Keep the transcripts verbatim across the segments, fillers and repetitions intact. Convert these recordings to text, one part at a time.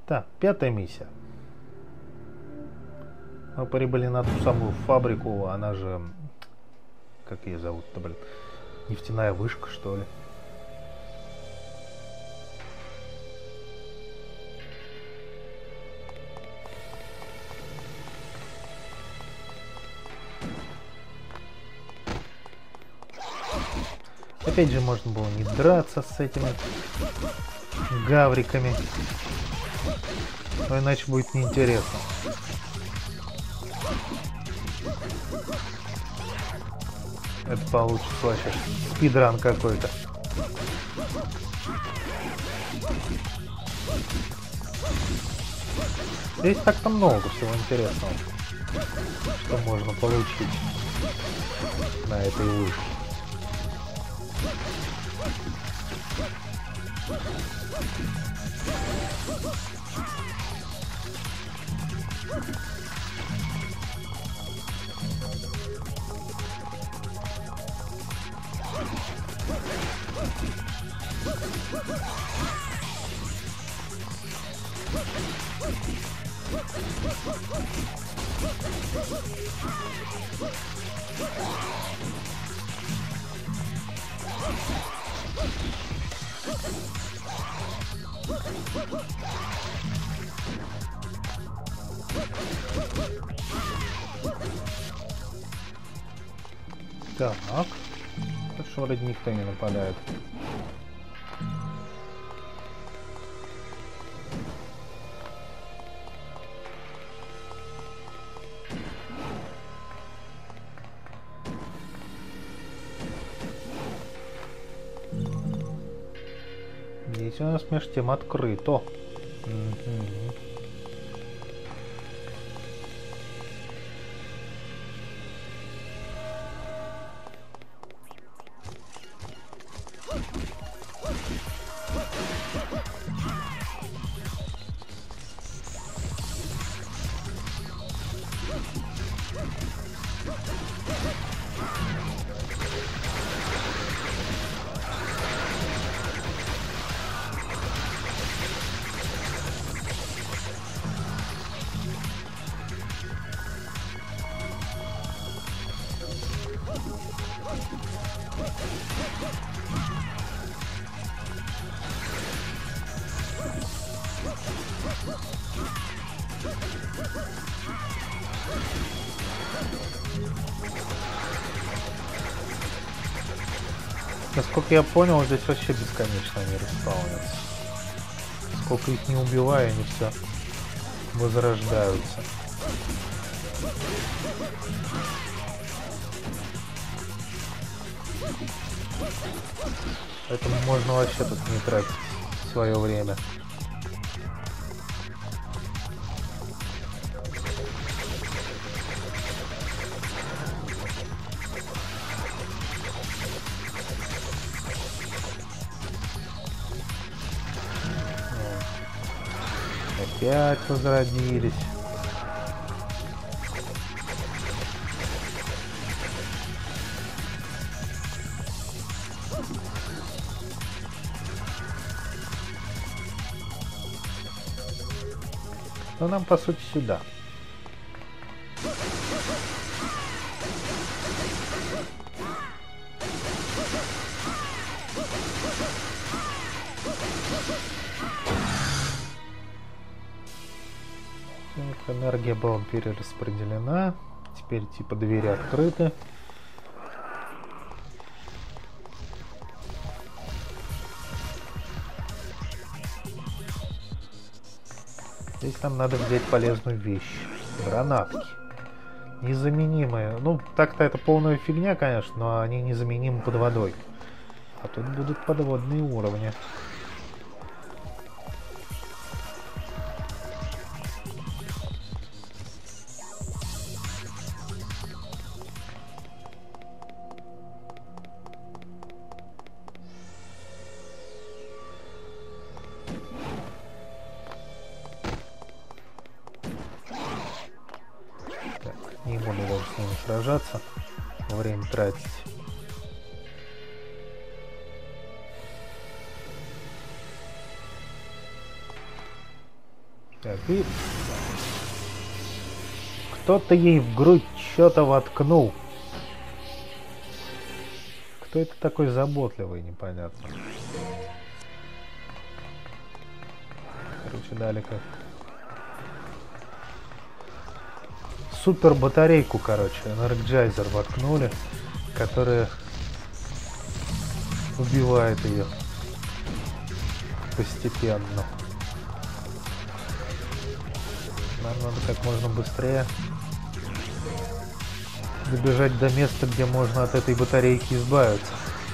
Так, пятая миссия. Мы прибыли на ту самую фабрику, она же... Как ее зовут-то, блин? Нефтяная вышка, что ли? Опять же, можно было не драться с этими гавриками. Но иначе будет неинтересно. Это получится вообще спидран какой-то. Здесь так-то много всего интересного, что можно получить на этой вышке. Так, больше вроде никто не нападает. Здесь у нас между тем открыто. Угу. Насколько я понял, здесь вообще бесконечно они респаунятся. Сколько их не убиваю, они все возрождаются. Поэтому можно вообще тут не тратить свое время. Опять возродились. Но нам, по сути, сюда. Энергия была перераспределена. Теперь типа двери открыты. Здесь нам надо взять полезную вещь. Гранатки. Незаменимые. Ну, так-то это полная фигня, конечно, но они незаменимы под водой. А тут будут подводные уровни. Не буду даже с ними сражаться, время тратить. Так, и... Кто-то ей в грудь что-то воткнул. Кто это такой заботливый, непонятно. Короче, дали как... Супер батарейку, короче, энерджайзер воткнули, которая убивает ее постепенно. Нам надо как можно быстрее добежать до места, где можно от этой батарейки избавиться.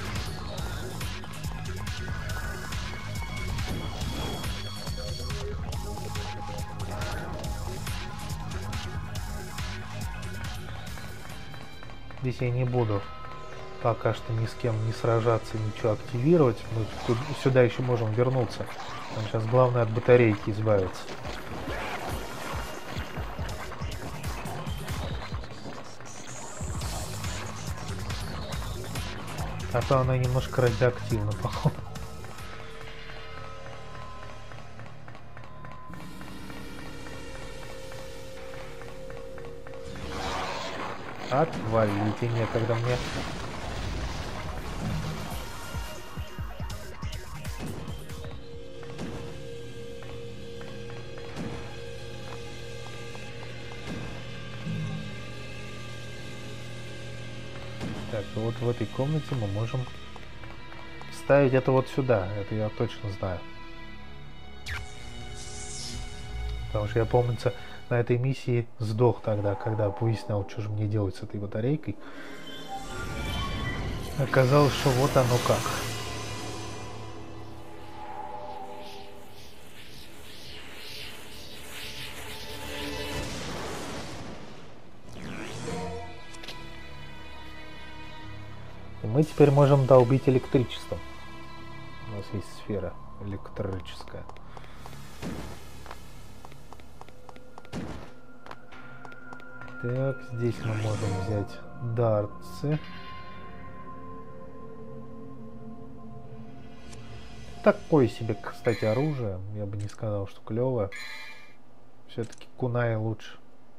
Здесь я не буду пока что ни с кем не сражаться, ничего активировать. Мы тут, сюда еще можем вернуться. Нам сейчас главное от батарейки избавиться. А то она немножко радиоактивна, походу. Отвалите некогда мне. Так, вот в этой комнате мы можем ставить это вот сюда. Это я точно знаю. Потому что я, помнится, на этой миссии сдох тогда, когда выяснял, что же мне делать с этой батарейкой. Оказалось, что вот оно как. И мы теперь можем долбить электричеством. У нас есть сфера электрическая. Так, здесь мы можем взять дартсы. Такое себе, кстати, оружие. Я бы не сказал, что клевое. Все-таки кунай лучше.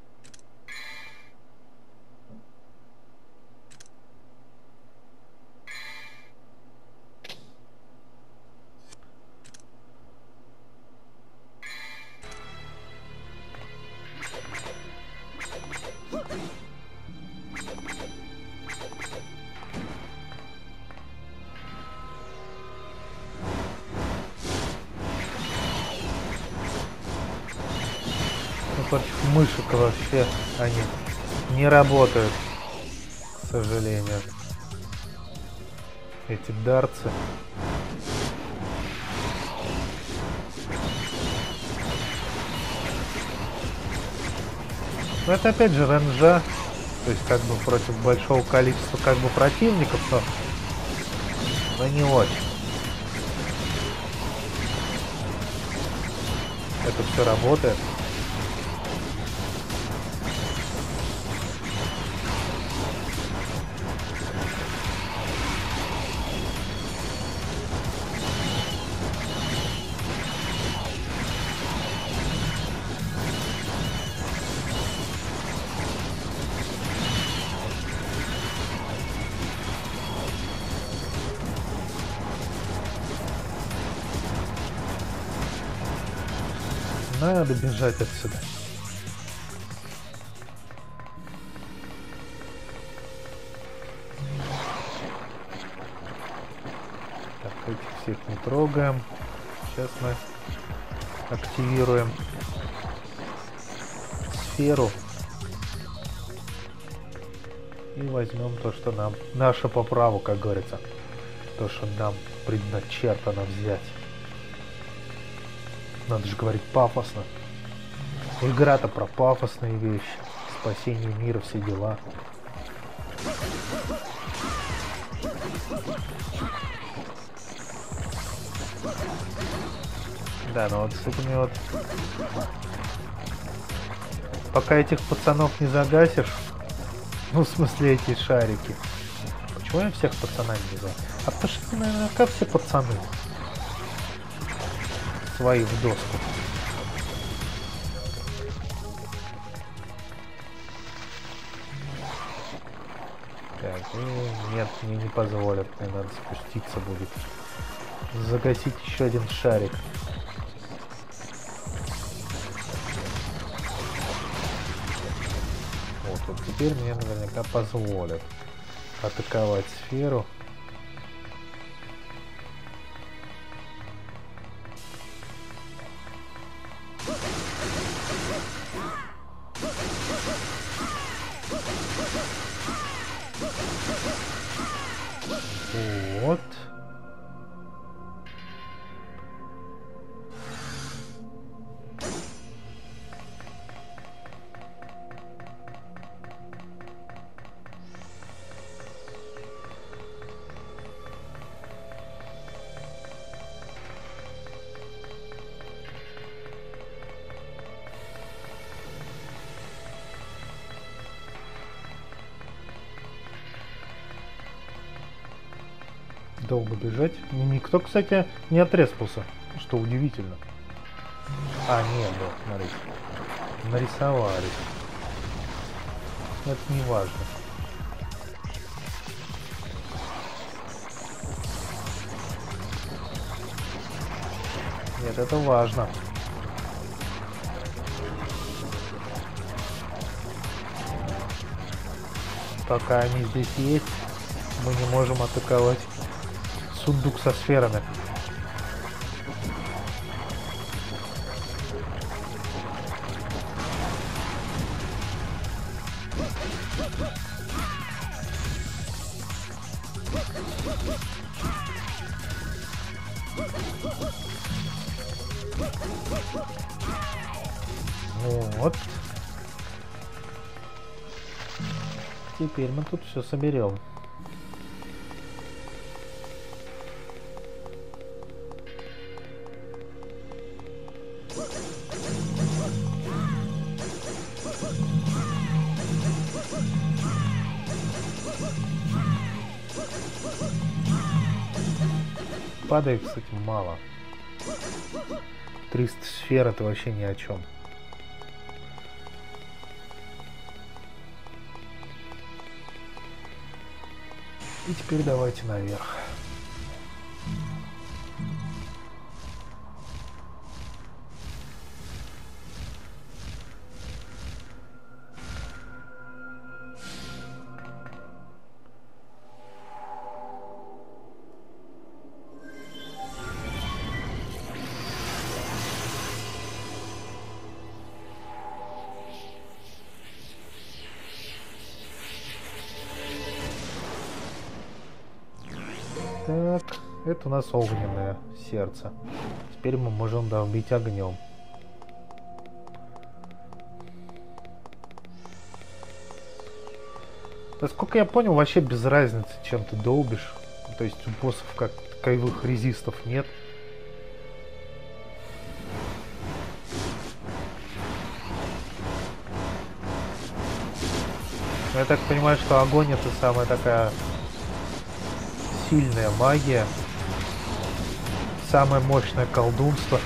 Против мышек вообще они не работают, к сожалению. Эти дартсы. Но это опять же ренжа, то есть как бы против большого количества как бы противников, но, но не очень. Это все работает. Надо бежать отсюда. Так, этих всех не трогаем. Сейчас мы активируем сферу и возьмем то, что нам наше по праву, как говорится, то, что нам предначертано взять. Надо же говорить пафосно. Игра-то про пафосные вещи. Спасение мира, все дела. Да, ну вот с этими вот... Пока этих пацанов не загасишь... Ну, в смысле, эти шарики. Почему я всех пацанами не знаю? А потому что, наверное, как все пацаны. Свои в доску. Так, и нет, мне не позволят. Мне надо спуститься будет. Загасить еще один шарик. Вот, вот теперь мне наверняка позволят атаковать сферу. Вот. Долго бежать. Никто, кстати, не отреспался, что удивительно. А, нет, вот, смотри. Нарисовали. Это не важно. Нет, это важно. Пока они здесь есть, мы не можем атаковать сундук со сферами. Вот. Теперь мы тут все соберем. Падает, кстати, мало. триста сфер — это вообще ни о чем. И теперь давайте наверх. Так, это у нас огненное сердце. Теперь мы можем долбить огнем. Насколько я понял, вообще без разницы, чем ты долбишь. То есть у боссов как таковых резистов нет. Я так понимаю, что огонь — это самая такая сильная магия, самое мощное колдунство.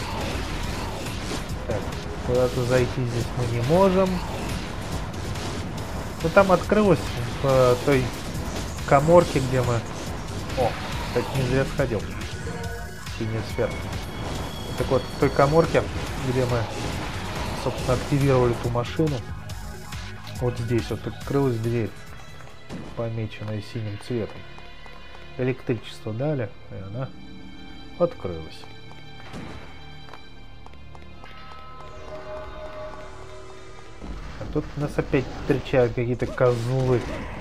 Так, куда-то зайти здесь мы не можем. Ну там открылось в той каморке, где мы... О, кстати, не зря сходил. Синяя сфера. Так вот, в той каморке, где мы, собственно, активировали ту машину, вот здесь вот открылась дверь, помеченная синим цветом. Электричество дали, и она открылась. А тут нас опять встречают какие-то козлы.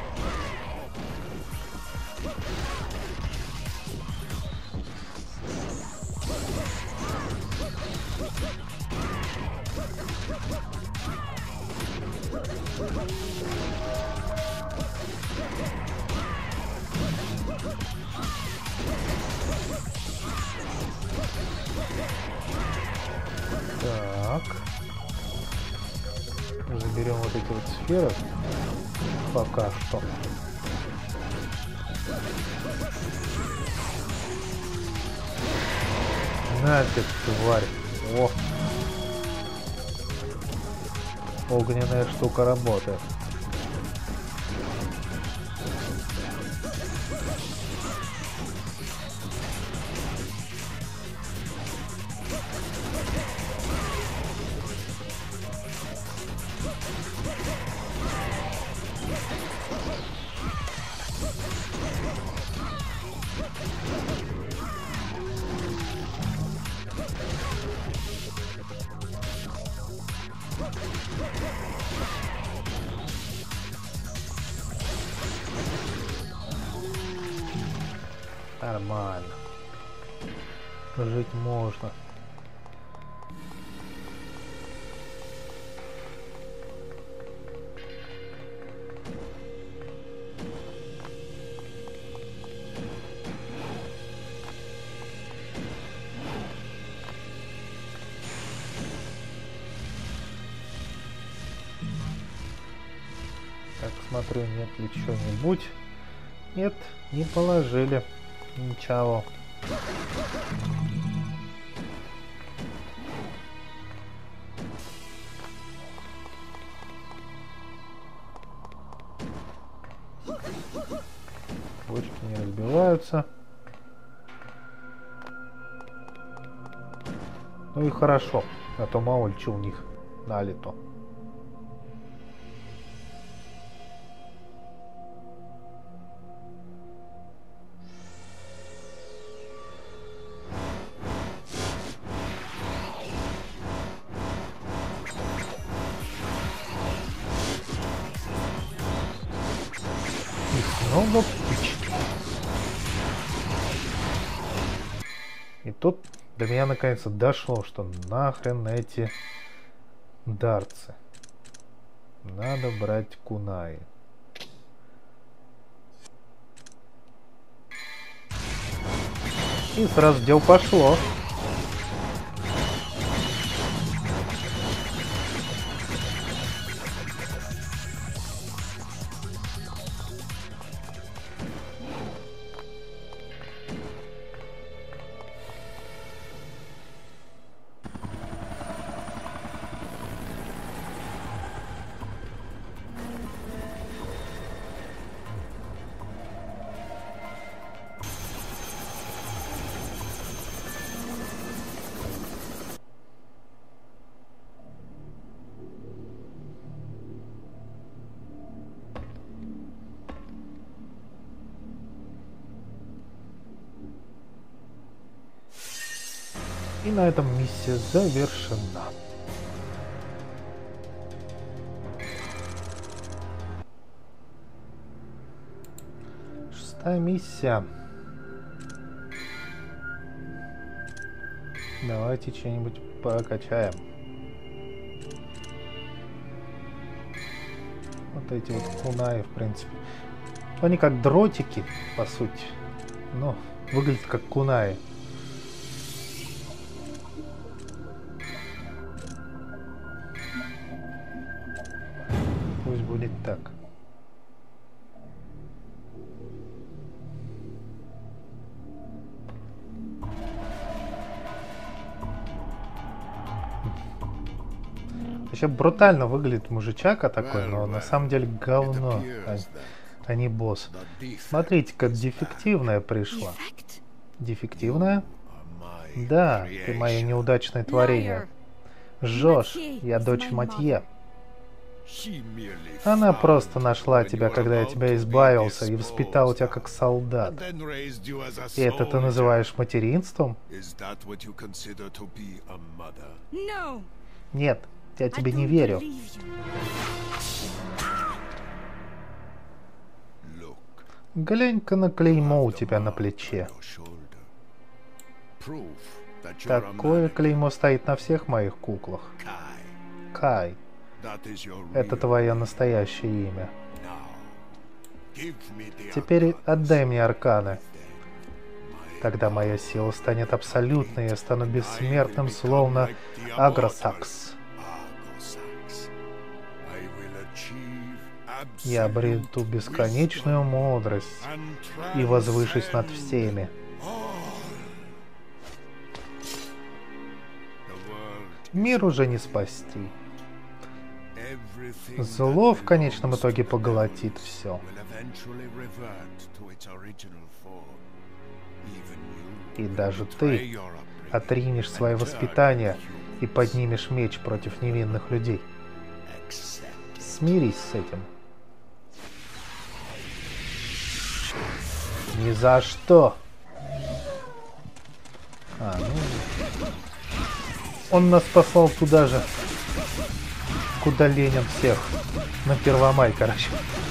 Так. Заберем вот эти вот сферы. Пока что. На ты, тварь. О. Огненная штука работает. Нормально. Жить можно. Так, смотрю, нет ли чего-нибудь. Нет, не положили. Ничего. Бочки не разбиваются. Ну и хорошо, а то мало ли что у них налито. Много птички. И тут до меня наконец-то дошло, что нахрен эти дарцы. Надо брать кунаи. И сразу дело пошло. И на этом миссия завершена. Шестая миссия. Давайте что-нибудь прокачаем. Вот эти вот кунаи, в принципе. Они как дротики, по сути. Но выглядят как кунаи. Пусть будет так. Вообще брутально выглядит мужичака такой, но на самом деле говно, а, а не босс. Смотрите, как дефективная пришла. Дефективная? Да, ты мое неудачное творение. Жжешь, я дочь Матье. Она просто нашла тебя, когда я тебя избавился, и воспитала тебя как солдат. И это ты называешь материнством? Нет, я тебе не верю. Глянь-ка на клеймо у тебя на плече. Такое клеймо стоит на всех моих куклах. Кай. Это твое настоящее имя. Теперь отдай мне арканы. Тогда моя сила станет абсолютной, и я стану бессмертным, словно Агросакс. Я обрету бесконечную мудрость и возвышусь над всеми. Мир уже не спасти. Зло в конечном итоге поглотит все. И даже ты отринешь свое воспитание и поднимешь меч против невинных людей. Смирись с этим. Ни за что. А, ну... Он нас послал туда же. куда Ленин всех. На Первомай, короче.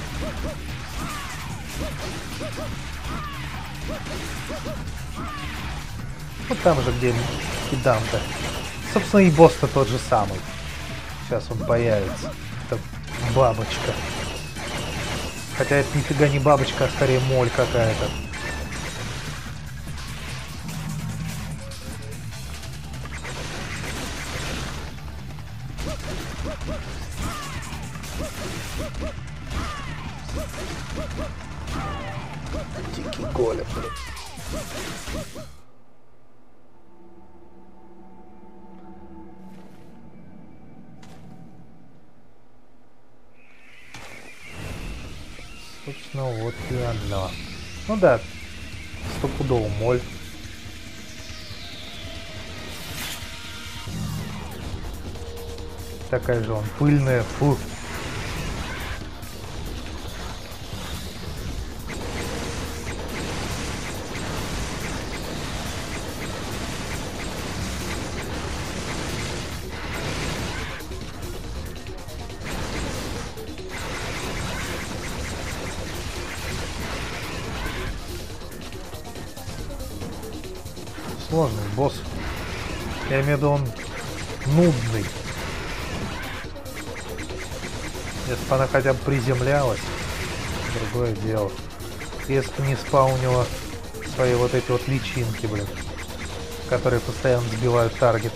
Вот там же, где Кидан-то. Собственно, и босс-то тот же самый. Сейчас он появится. Это бабочка. Хотя это нифига не бабочка, а скорее моль какая-то. Дикий голем, блин. Собственно, вот и она. Ну да, стопудово моль. Такая же он пыльная, фу. Сложный босс. Я имею в виду, он нудный. Если бы она хотя бы приземлялась, другое дело. Если бы не спаунила свои вот эти вот личинки, блин, которые постоянно сбивают таргет.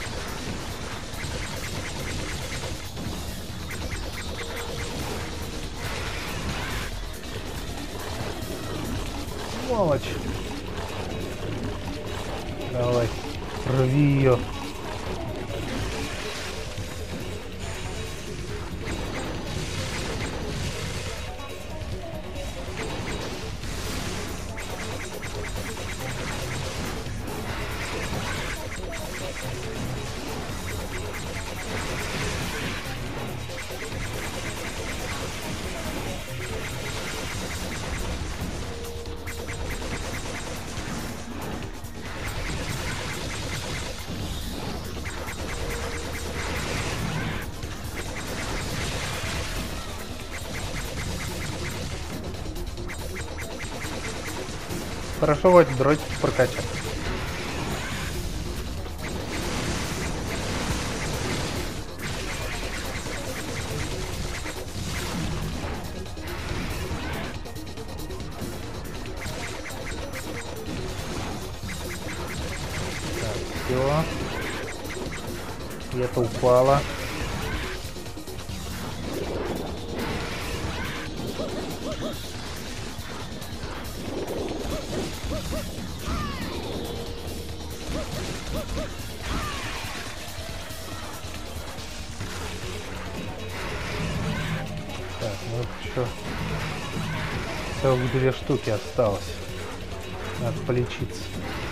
Сволочь. Давай, рви ее. Хорошо, вот дротик прокачать. Так, все. Где-то упала. Так, ну еще целых две штуки осталось. Надо полечиться.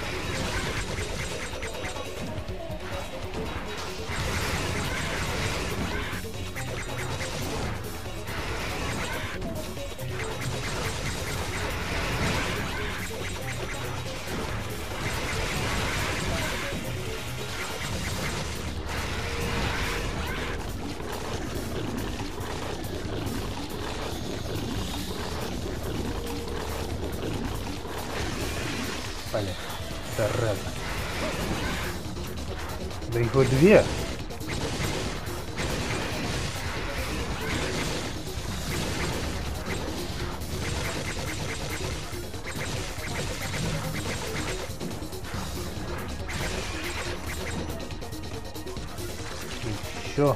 Блин, зараза. Да их вот две. Еще.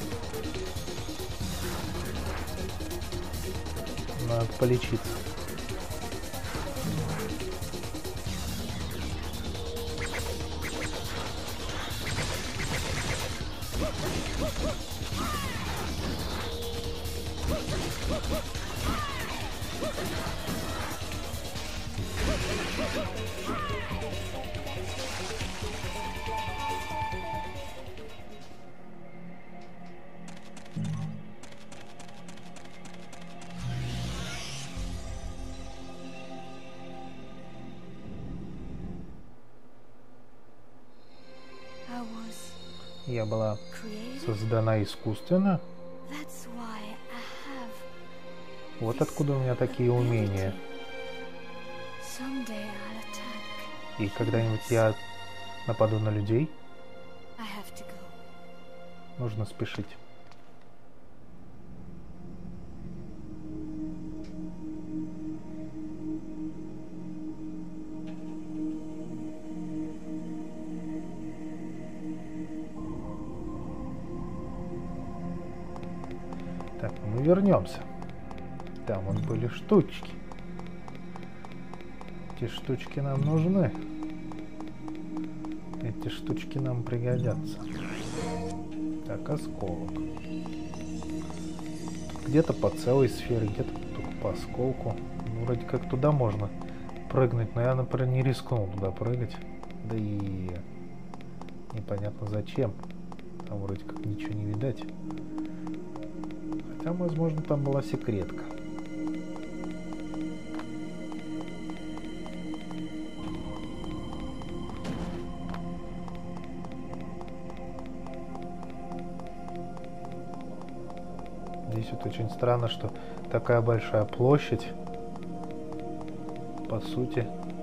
Надо полечиться. Я была создана искусственно. Вот откуда у меня такие умения. И когда-нибудь я нападу на людей. Нужно спешить. Так, мы вернемся. Там вот были штучки. Эти штучки нам нужны. Эти штучки нам пригодятся. Так, осколок. Где-то по целой сфере, где-то только по осколку. Ну, вроде как туда можно прыгнуть, но я, например, не рискнул туда прыгать. Да и непонятно зачем. Там вроде как ничего не видать. Хотя, возможно, там была секретка. Здесь вот очень странно, что такая большая площадь, по сути,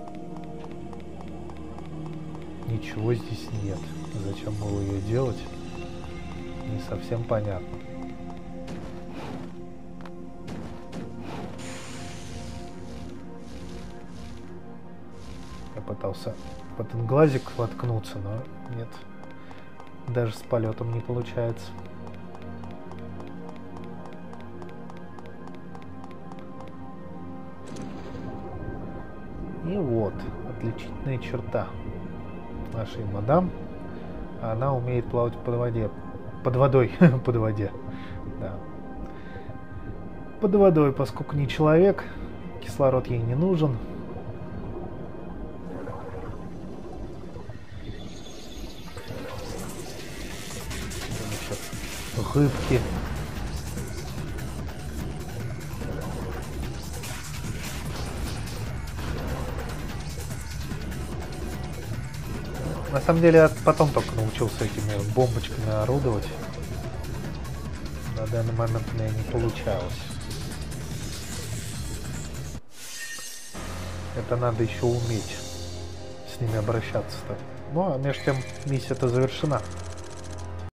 ничего здесь нет. Зачем было ее делать, не совсем понятно. Я пытался в этот глазик воткнуться, но нет, даже с полетом не получается. И вот, отличительная черта нашей мадам. Она умеет плавать под воде. Под водой. Под воде. Да. Под водой, поскольку не человек, кислород ей не нужен. Рыбки. На самом деле я потом только научился этими бомбочками орудовать. На данный момент у меня не получалось. Это надо еще уметь с ними обращаться-то. Ну а между тем миссия-то завершена.